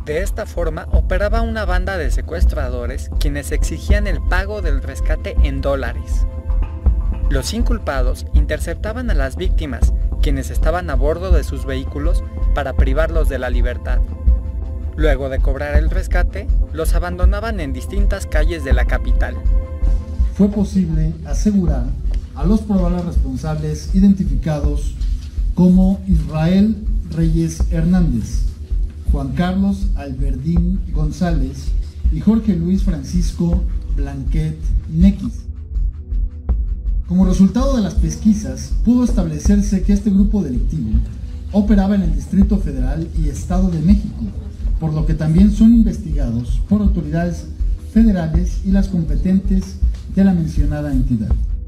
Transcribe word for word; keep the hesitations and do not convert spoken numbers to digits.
De esta forma operaba una banda de secuestradores quienes exigían el pago del rescate en dólares. Los inculpados interceptaban a las víctimas, quienes estaban a bordo de sus vehículos, para privarlos de la libertad. Luego de cobrar el rescate, los abandonaban en distintas calles de la capital. Fue posible asegurar a los probables responsables identificados como Israel Reyes Hernández, Juan Carlos Alberdín González y Jorge Luis Francisco Blanquet Nequis. Como resultado de las pesquisas, pudo establecerse que este grupo delictivo operaba en el Distrito Federal y Estado de México, por lo que también son investigados por autoridades federales y las competentes de la mencionada entidad.